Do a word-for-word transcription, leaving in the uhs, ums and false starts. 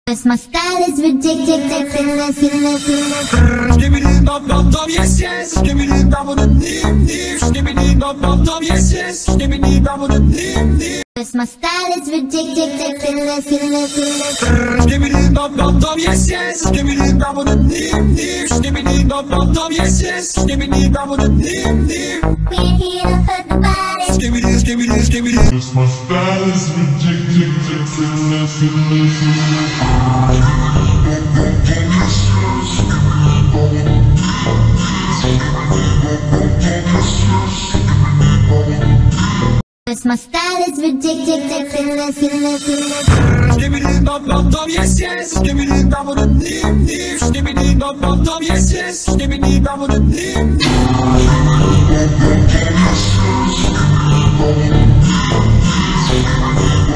'Cause my style is ridiculous, ridiculous. Skibidi dum dum dum, yes yes. Skibidi dum dum dim dim. Skibidi dum dum dum, yes yes. Skibidi dum dum dim dim. 'Cause my style is ridiculous, ridiculous. Skibidi dum dum dum, yes yes. Skibidi dum dum dim dim. Skibidi dum dum dum, yes yes. Skibidi dum dum dim dim. We're here to hurt the body. Skibidi skibidi skibidi. 'Cause my style is ridiculous, Cause my style is ridiculous, ridiculous. Skibidi dum dum dum, yes yes. Skibidi dum dum dim dim. Skibidi dum dum dum, yes yes. Skibidi dum dum dim dim.